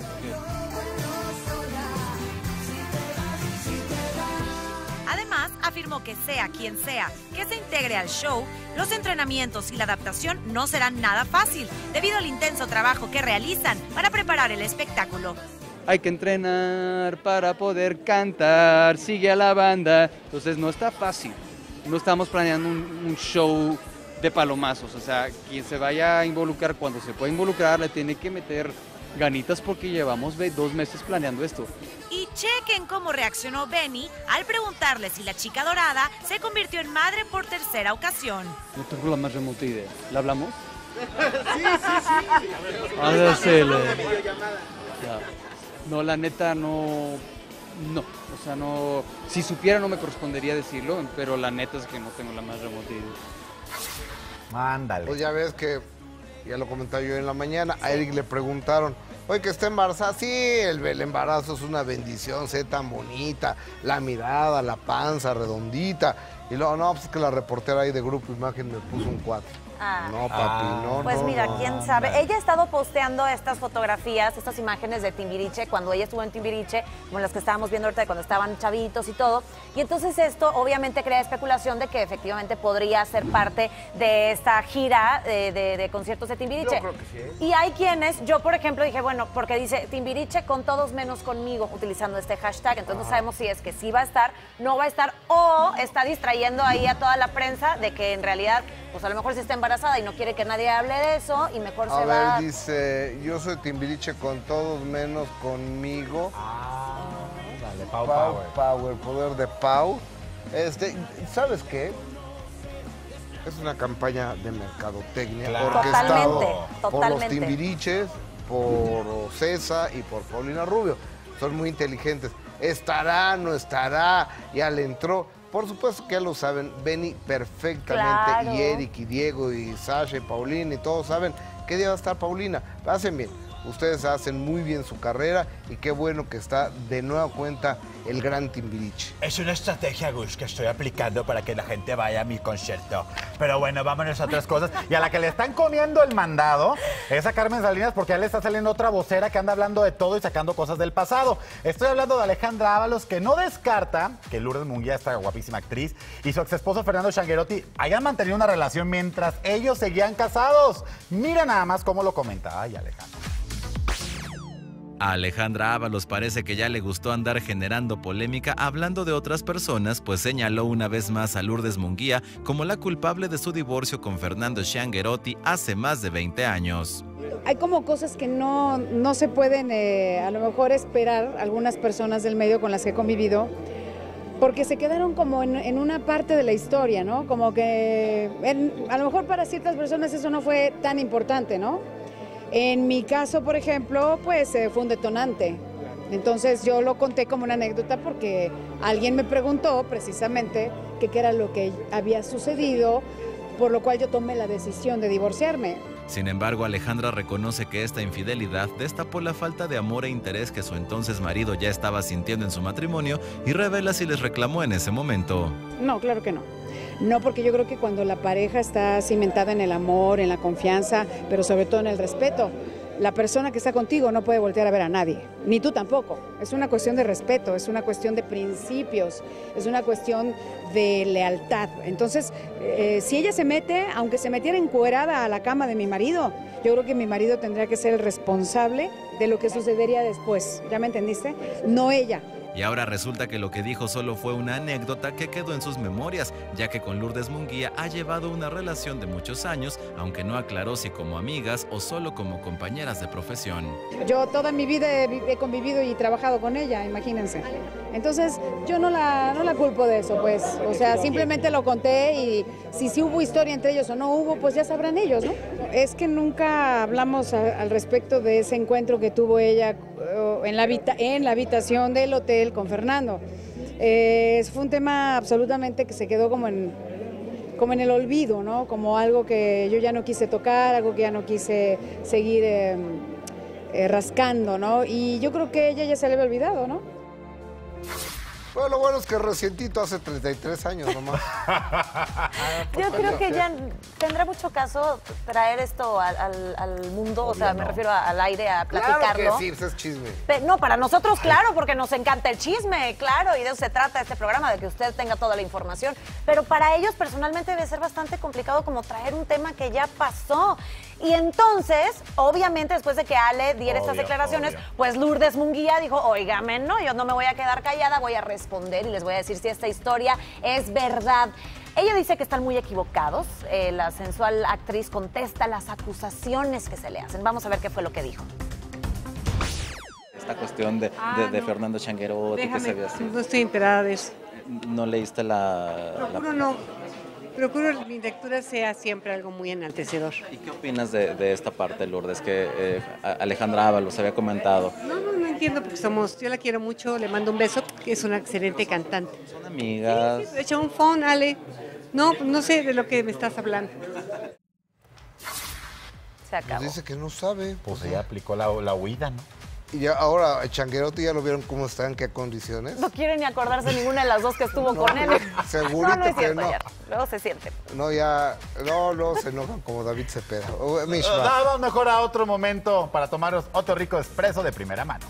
Además, afirmó que sea quien sea que se integre al show, los entrenamientos y la adaptación no serán nada fácil, debido al intenso trabajo que realizan para preparar el espectáculo. Hay que entrenar para poder cantar, sigue a la banda, entonces no está fácil. No estamos planeando un, un show de palomazos, o sea, quien se vaya a involucrar, cuando se pueda involucrar, le tiene que meter ganitas porque llevamos dos meses planeando esto. Y chequen cómo reaccionó Benny al preguntarle si la chica dorada se convirtió en madre por tercera ocasión. No tengo la más remota idea. ¿La hablamos? Sí, sí, sí. Hágasele. No, la neta no... No, o sea, no... Si supiera no me correspondería decirlo, pero la neta es que no tengo la más remota idea. Mándale. Pues ya ves que, ya lo comentaba yo en la mañana, a Eric le preguntaron, Oye, que está embarazada, sí, el, el embarazo es una bendición, sé tan bonita, la mirada, la panza redondita. Y luego, no, pues es que la reportera ahí de Grupo Imagen me puso un cuatro. Ah. No, papi, no, Pues no, mira, no. quién sabe. Ella ha estado posteando estas fotografías, estas imágenes de Timbiriche, cuando ella estuvo en Timbiriche, como las que estábamos viendo ahorita, cuando estaban chavitos y todo. Y entonces esto obviamente crea especulación de que efectivamente podría ser parte de esta gira de, de- de conciertos de Timbiriche. Yo creo que sí, ¿eh? Y hay quienes, yo por ejemplo dije, bueno, porque dice Timbiriche con todos menos conmigo, utilizando este hashtag. Entonces no sabemos si es que sí va a estar, no va a estar, o está distrayendo ahí a toda la prensa de que en realidad, pues a lo mejor sí está embarazada y no quiere que nadie hable de eso y mejor A se ver, va. dice, yo soy Timbiriche con todos menos conmigo. Dale, Pau Pau Power. Power, poder de Pau. Este, ¿sabes qué? Es una campaña de mercadotecnia. Claro. Porque Totalmente, está por los totalmente. Timbiriches, por Ocesa y por Paulina Rubio. Son muy inteligentes. Estará, no estará, ya le entró. Por supuesto que ya lo saben, Benny perfectamente, Claro. y Eric, y Diego, y Sasha, y Paulina, y todos saben qué día va a estar Paulina. Hacen bien, ustedes hacen muy bien su carrera, y qué bueno que está de nueva cuenta el gran Timbiriche. Es una estrategia, Gus, que estoy aplicando para que la gente vaya a mi concierto. Pero bueno, vámonos a otras cosas. Y a la que le están comiendo el mandado es a Carmen Salinas, porque ya le está saliendo otra vocera que anda hablando de todo y sacando cosas del pasado. Estoy hablando de Alejandra Ábalos, que no descarta que Lourdes Munguía, esta guapísima actriz, y su exesposo Fernando Changuerotti hayan mantenido una relación mientras ellos seguían casados. Mira nada más cómo lo comenta. Ay, Alejandra. A Alejandra Ábalos parece que ya le gustó andar generando polémica hablando de otras personas, pues señaló una vez más a Lourdes Munguía como la culpable de su divorcio con Fernando Changuerotti hace más de veinte años. Hay como cosas que no, no se pueden eh, a lo mejor esperar algunas personas del medio con las que he convivido, porque se quedaron como en, en una parte de la historia, ¿no? Como que en- a lo mejor para ciertas personas eso no fue tan importante, ¿no? En mi caso, por ejemplo, pues eh, fue un detonante. Entonces yo lo conté como una anécdota porque alguien me preguntó precisamente que qué era lo que había sucedido, por lo cual yo tomé la decisión de divorciarme. Sin embargo, Alejandra reconoce que esta infidelidad destapó la falta de amor e interés que su entonces marido ya estaba sintiendo en su matrimonio y revela si les reclamó en ese momento. No, claro que no. No, porque yo creo que cuando la pareja está cimentada en el amor, en la confianza, pero sobre todo en el respeto, la persona que está contigo no puede voltear a ver a nadie, ni tú tampoco. Es una cuestión de respeto, es una cuestión de principios, es una cuestión de lealtad. Entonces, eh, si ella se mete, aunque se metiera encuerada a la cama de mi marido, yo creo que mi marido tendría que ser el responsable de lo que sucedería después. ¿Ya me entendiste? No ella. Y ahora resulta que lo que dijo solo fue una anécdota que quedó en sus memorias, ya que con Lourdes Munguía ha llevado una relación de muchos años, aunque no aclaró si como amigas o solo como compañeras de profesión. Yo toda mi vida he, vi- he convivido y trabajado con ella, imagínense. Entonces, yo no la, no la culpo de eso, pues. O sea, simplemente lo conté y si sí hubo historia entre ellos o no hubo, pues ya sabrán ellos, ¿no? Es que nunca hablamos a- al respecto de ese encuentro que tuvo ella eh, en la, habita- en la habitación del hotel con Fernando. Eh, fue un tema absolutamente que se quedó como en, como en el olvido, ¿no? Como algo que yo ya no quise tocar, algo que ya no quise seguir eh, eh, rascando, ¿no? Y yo creo que a ella ya se le había olvidado, ¿no? Bueno, lo bueno es que recientito, hace treinta y tres años nomás. Yo creo que ya tendrá mucho caso traer esto al, al- al mundo, o sea, me refiero a- al aire a platicarlo. Claro que sí, pues es chisme. Pe- No, para nosotros, claro, porque nos encanta el chisme, claro, y de eso se trata este programa, de que usted tenga toda la información. Pero para ellos personalmente debe ser bastante complicado como traer un tema que ya pasó. Y entonces, obviamente, después de que Ale diera estas Obvio, declaraciones, obvio. pues Lourdes Munguía dijo, óigame, no, yo no me voy a quedar callada, voy a responder y les voy a decir si esta historia es verdad. Ella dice que están muy equivocados. Eh, la sensual actriz contesta las acusaciones que se le hacen. Vamos a ver qué fue lo que dijo. Esta cuestión de, Ah, de- de no. Fernando Changuerotti, que se Déjame, ve así. no estoy enterada de eso. ¿No leíste la, la- Procuro no, procuro que mi lectura sea siempre algo muy enaltecedor. ¿Qué opinas de, de esta parte, Lourdes, que eh, a- Alejandra Ábalos había comentado? No, no, no entiendo porque somos, yo la quiero mucho, le mando un beso, que es una excelente cantante. Son amigas. Sí, sí, echa un phone, Ale. No, no sé de lo que me estás hablando. Se acabó. Pues dice que no sabe. Pues ella aplicó la, la huida, ¿no? Y ya ahora, Changuerotti, ¿ya lo vieron cómo está, en qué condiciones? No quiere ni acordarse ninguna de las dos que estuvo No, con él. segurito no, no es que cierto, no. ya. Luego se siente. No, ya, no, no, se enojan como David Cepeda. Oh, Mishma. Uh, vamos mejor a otro momento para tomaros otro rico expreso de primera mano.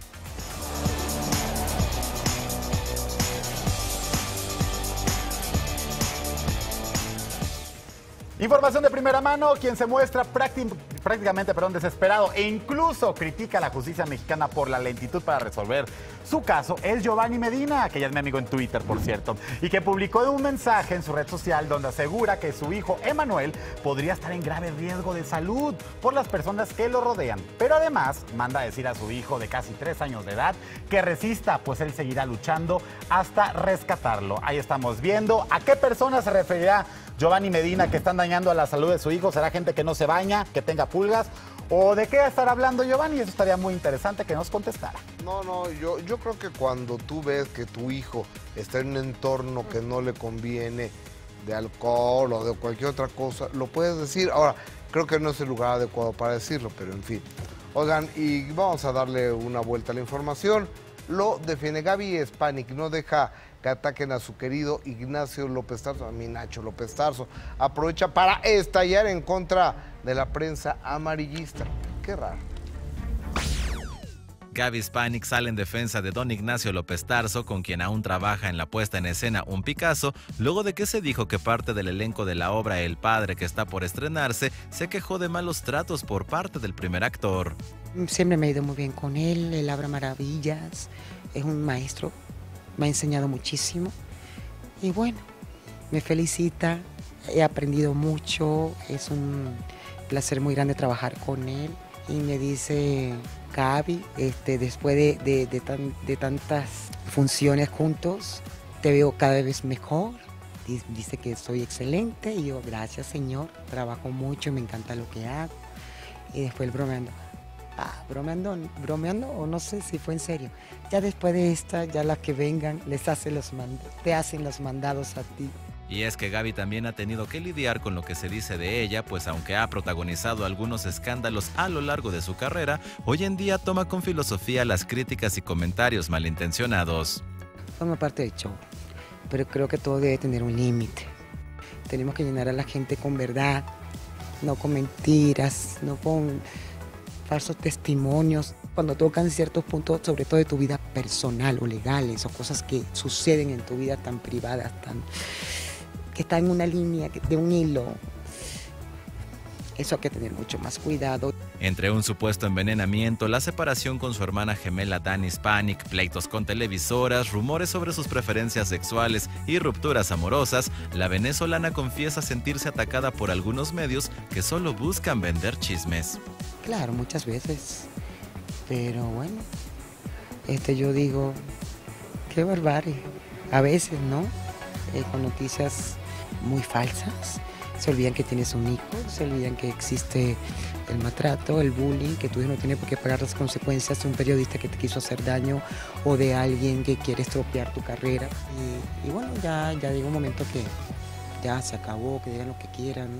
Información de primera mano, quien se muestra prácti- prácticamente perdón, desesperado e incluso critica a la justicia mexicana por la lentitud para resolver su caso es Giovanni Medina, que ya es mi amigo en Twitter, por cierto, y que publicó un mensaje en su red social donde asegura que su hijo Emanuel podría estar en grave riesgo de salud por las personas que lo rodean. Pero además manda a decir a su hijo de casi tres años de edad que resista, pues él seguirá luchando hasta rescatarlo. Ahí estamos viendo a qué personas se referirá Giovanni Medina que están dañando a la salud de su hijo. ¿Será gente que no se baña, que tenga pulgas? ¿O de qué estará hablando Giovanni? Eso estaría muy interesante que nos contestara. No, no, yo, yo creo que cuando tú ves que tu hijo está en un entorno que no le conviene, de alcohol o de cualquier otra cosa, lo puedes decir. Ahora, creo que no es el lugar adecuado para decirlo, pero en fin. Oigan, y vamos a darle una vuelta a la información. Lo defiende Gaby Spanik, no deja que ataquen a su querido Ignacio López Tarso, a mi Nacho López Tarso. Aprovecha para estallar en contra de la prensa amarillista. Qué raro. Gaby Spanik sale en defensa de don Ignacio López Tarso, con quien aún trabaja en la puesta en escena Un Picasso, luego de que se dijo que parte del elenco de la obra El Padre, que está por estrenarse, se quejó de malos tratos por parte del primer actor. Siempre me he ido muy bien con él, él habla maravillas, es un maestro, me ha enseñado muchísimo y bueno, me felicita, he aprendido mucho, es un placer muy grande trabajar con él y me dice, Gaby, este, después de, de, de, tan, de tantas funciones juntos, te veo cada vez mejor. Dice que soy excelente y yo, gracias señor, trabajo mucho, me encanta lo que hago. Y después el bromeando. Ah, bromeando, bromeando o no sé si fue en serio. Ya después de esta, ya las que vengan, les hace los mand- te hacen los mandados a ti. Y es que Gaby también ha tenido que lidiar con lo que se dice de ella, pues aunque ha protagonizado algunos escándalos a lo largo de su carrera, hoy en día toma con filosofía las críticas y comentarios malintencionados. Forma parte del show, pero creo que todo debe tener un límite. Tenemos que llenar a la gente con verdad, no con mentiras, no con falsos testimonios, cuando tocan ciertos puntos, sobre todo de tu vida personal o legales, o cosas que suceden en tu vida tan privadas, tan, que están en una línea, de un hilo. Eso hay que tener mucho más cuidado. Entre un supuesto envenenamiento, la separación con su hermana gemela Dani Spanik, pleitos con televisoras, rumores sobre sus preferencias sexuales y rupturas amorosas, la venezolana confiesa sentirse atacada por algunos medios que solo buscan vender chismes. Claro, muchas veces, pero bueno, este yo digo, qué barbarie, a veces, ¿no? Eh, con noticias muy falsas, se olvidan que tienes un hijo, se olvidan que existe el maltrato, el bullying, que tu hijo no tiene por qué pagar las consecuencias de un periodista que te quiso hacer daño o de alguien que quiere estropear tu carrera. Y, y bueno, ya, ya llega un momento que ya se acabó, que digan lo que quieran.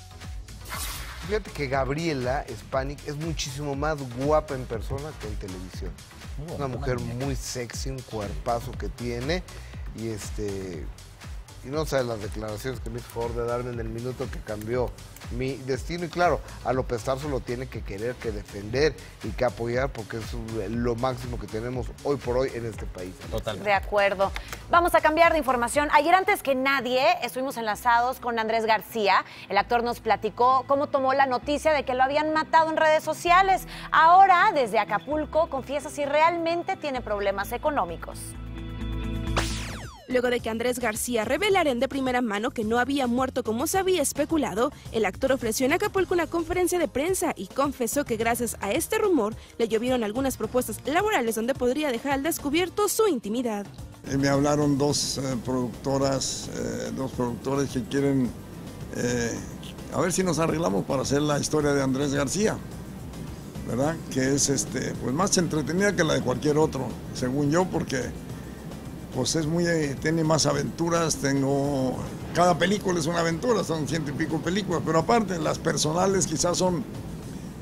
Fíjate que Gabriela Spanik es muchísimo más guapa en persona que en televisión. Es una mujer muy sexy, un cuerpazo que tiene y este... Y no sabes las declaraciones que me hizo favor de darme en el minuto que cambió mi destino. Y claro, a López Tarso lo tiene que querer, que defender y que apoyar porque es lo máximo que tenemos hoy por hoy en este país. Totalmente. De acuerdo. Vamos a cambiar de información. Ayer antes que nadie estuvimos enlazados con Andrés García. El actor nos platicó cómo tomó la noticia de que lo habían matado en redes sociales. Ahora, desde Acapulco, confiesa si realmente tiene problemas económicos. Luego de que Andrés García revelara de primera mano que no había muerto como se había especulado, el actor ofreció en Acapulco una conferencia de prensa y confesó que gracias a este rumor le llovieron algunas propuestas laborales donde podría dejar al descubierto su intimidad. Eh, me hablaron dos eh, productoras, eh, dos productores que quieren eh, a ver si nos arreglamos para hacer la historia de Andrés García, ¿verdad? Que es este, pues más entretenida que la de cualquier otro, según yo, porque pues es muy, tiene más aventuras, tengo, cada película es una aventura, son ciento y pico películas, pero aparte las personales quizás son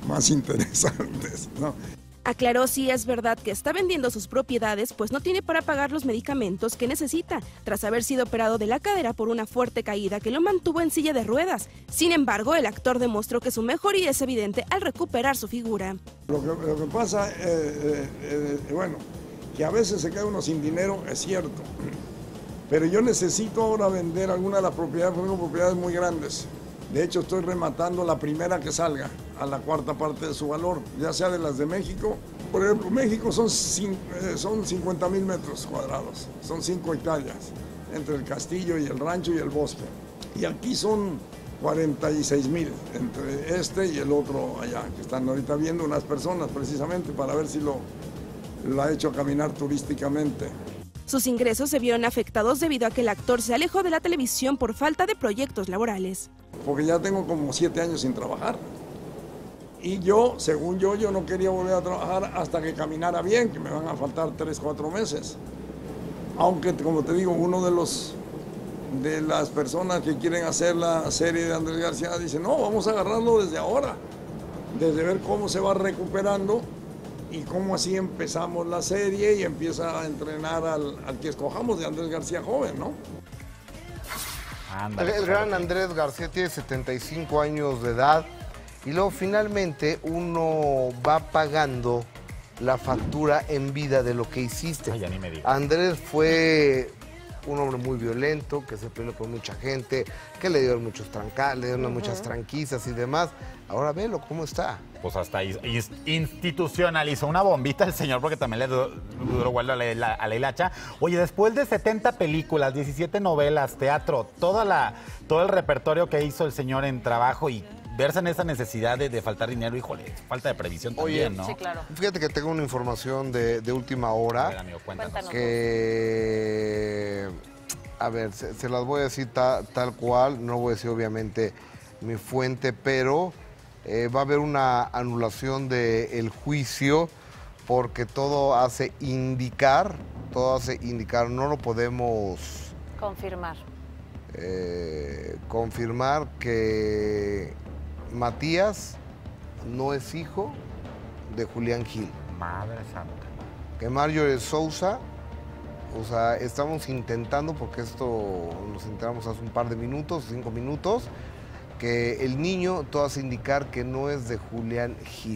más interesantes, ¿no? Aclaró si es verdad que está vendiendo sus propiedades, pues no tiene para pagar los medicamentos que necesita, tras haber sido operado de la cadera por una fuerte caída que lo mantuvo en silla de ruedas. Sin embargo, el actor demostró que su mejoría es evidente al recuperar su figura. Lo que, lo que pasa, eh, eh, eh, bueno, que a veces se queda uno sin dinero, es cierto, pero yo necesito ahora vender alguna de las propiedades, porque tengo propiedades muy grandes. De hecho, estoy rematando la primera que salga a la cuarta parte de su valor, ya sea de las de México. Por ejemplo, México son, eh, son cincuenta mil metros cuadrados, son cinco hectáreas, entre el castillo y el rancho y el bosque. Y aquí son cuarenta y seis mil, entre este y el otro allá, que están ahorita viendo unas personas precisamente para ver si lo, lo ha hecho caminar turísticamente. Sus ingresos se vieron afectados debido a que el actor se alejó de la televisión por falta de proyectos laborales. Porque ya tengo como siete años sin trabajar. Y yo, según yo, yo no quería volver a trabajar hasta que caminara bien, que me van a faltar tres, cuatro meses. Aunque, como te digo, uno de los de las personas que quieren hacer la serie de Andrés García dice, no, vamos a agarrarlo desde ahora, desde ver cómo se va recuperando y cómo así empezamos la serie y empieza a entrenar al, al que escojamos de Andrés García joven, ¿no? El, el gran Andrés García tiene setenta y cinco años de edad y luego finalmente uno va pagando la factura en vida de lo que hiciste. Ay, ya ni me digas. Andrés fue un hombre muy violento, que se peleó con mucha gente, que le dieron muchos tranca, le dieron uh-huh. muchas tranquisas y demás. Ahora velo cómo está. Pues hasta ahí institucionalizó una bombita el señor, porque también le duró vuelo a la, a la hilacha. Oye, después de setenta películas, diecisiete novelas, teatro, toda la, todo el repertorio que hizo el señor en trabajo y verse en esa necesidad de, de faltar dinero, híjole, falta de previsión también, Oye, ¿no? Sí, claro. Fíjate que tengo una información de, de última hora. A ver, amigo, cuéntanos. Que, a ver, se, se las voy a decir ta, tal cual, no voy a decir obviamente mi fuente, pero eh, va a haber una anulación del juicio porque todo hace indicar, todo hace indicar, no lo podemos confirmar. Eh, confirmar que Matías no es hijo de Julián Gil. Madre santa. Que Marjorie Sousa, o sea, estamos intentando, porque esto nos enteramos hace un par de minutos, cinco minutos, que el niño todo hace indicar que no es de Julián Gil.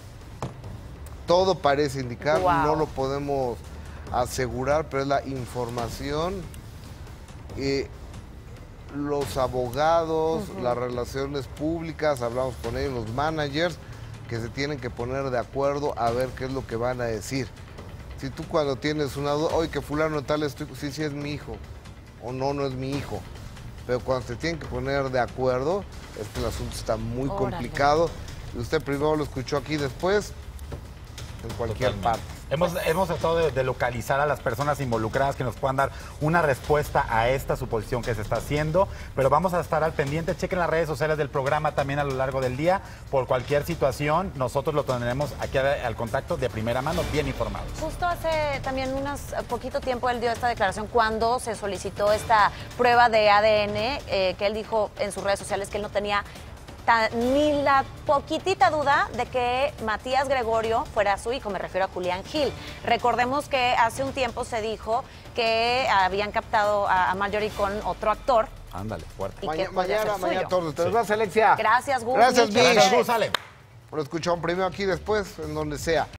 Todo parece indicar, wow. No lo podemos asegurar, pero es la información. Eh, los abogados, uh-huh. las relaciones públicas, hablamos con ellos, los managers, que se tienen que poner de acuerdo a ver qué es lo que van a decir. Si tú cuando tienes una duda, oye, que fulano tal, estoy, sí, sí es mi hijo, o no, no es mi hijo. Pero cuando se tienen que poner de acuerdo, es que el asunto está muy Órale. complicado. Y usted primero lo escuchó aquí, después en cualquier Totalmente. parte. Hemos, hemos tratado de, de localizar a las personas involucradas que nos puedan dar una respuesta a esta suposición que se está haciendo, pero vamos a estar al pendiente. Chequen las redes sociales del programa también a lo largo del día. Por cualquier situación, nosotros lo tendremos aquí al contacto de primera mano, bien informados. Justo hace también unos poquito tiempo él dio esta declaración cuando se solicitó esta prueba de A D N, eh, que él dijo en sus redes sociales que él no tenía ni la poquitita duda de que Matías Gregorio fuera su hijo, me refiero a Julián Gil. Recordemos que hace un tiempo se dijo que habían captado a Marjorie con otro actor. Ándale, fuerte. Y Maña, mañana, mañana todos. Sí. Gracias, Alexia. Gracias, Gus. Gracias, Michel. Gracias, Gus. Sale. Lo escucharon primero aquí, después, en donde sea.